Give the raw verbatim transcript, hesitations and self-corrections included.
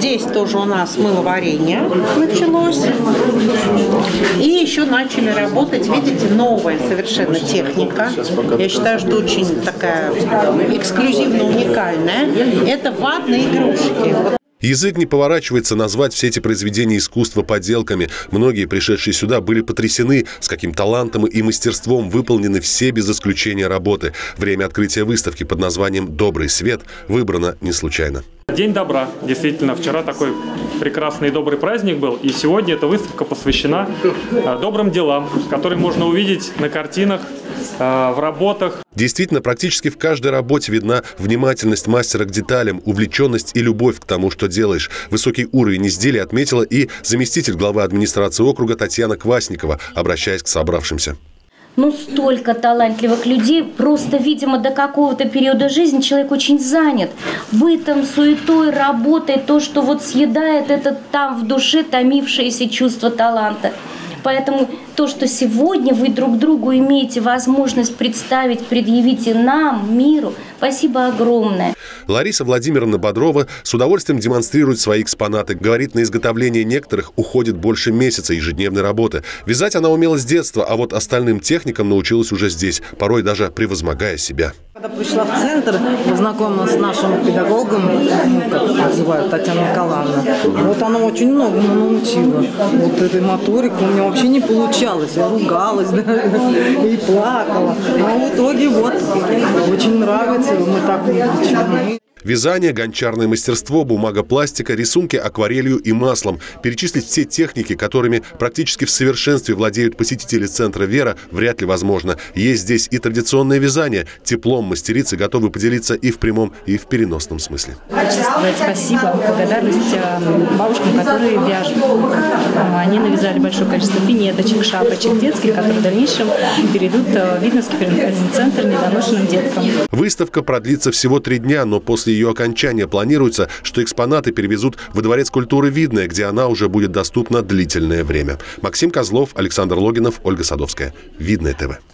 Здесь тоже у нас мыловарение началось. И еще начали работать, видите, новая совершенно техника. Я считаю, что очень такая эксклюзивно уникальная. Это ватные игрушки. Язык не поворачивается назвать все эти произведения искусства подделками. Многие, пришедшие сюда, были потрясены, с каким талантом и мастерством выполнены все без исключения работы. Время открытия выставки под названием «Добрый свет» выбрано не случайно. День добра. Действительно, вчера такой прекрасный и добрый праздник был. И сегодня эта выставка посвящена добрым делам, которые можно увидеть на картинах, в работах. Действительно, практически в каждой работе видна внимательность мастера к деталям, увлеченность и любовь к тому, что делаешь. Высокий уровень изделий отметила и заместитель главы администрации округа Татьяна Квасникова, обращаясь к собравшимся. Ну, столько талантливых людей, просто, видимо, до какого-то периода жизни человек очень занят бытом, суетой, работой, то, что вот съедает это там в душе томившееся чувство таланта. Поэтому то, что сегодня вы друг другу имеете возможность представить, предъявить и нам, миру, спасибо огромное. Лариса Владимировна Бодрова с удовольствием демонстрирует свои экспонаты. Говорит, на изготовление некоторых уходит больше месяца ежедневной работы. Вязать она умела с детства, а вот остальным техникам научилась уже здесь, порой даже превозмогая себя. Когда пришла в центр, познакомилась с нашим педагогом, ну, как называют, Татьяна Николаевна. Вот она очень многому научила. Вот этой моторики у меня вообще не получалось. Я ругалась, да, и плакала. А в итоге вот очень нравится, мы так увлечены. Вязание, гончарное мастерство, бумага-пластика, рисунки акварелью и маслом. Перечислить все техники, которыми практически в совершенстве владеют посетители центра «Вера», вряд ли возможно. Есть здесь и традиционное вязание. Теплом мастерицы готовы поделиться и в прямом, и в переносном смысле. Хочу сказать спасибо, благодарность бабушкам, которые вяжут. Они навязали большое количество пинеточек, шапочек детских, которые в дальнейшем перейдут в Видновский перинатальный центр недоношенным деткам. Выставка продлится всего три дня, но после ее окончания планируется, что экспонаты перевезут во Дворец культуры «Видное», где она уже будет доступна длительное время. Максим Козлов, Александр Логинов, Ольга Садовская. Видное ТВ.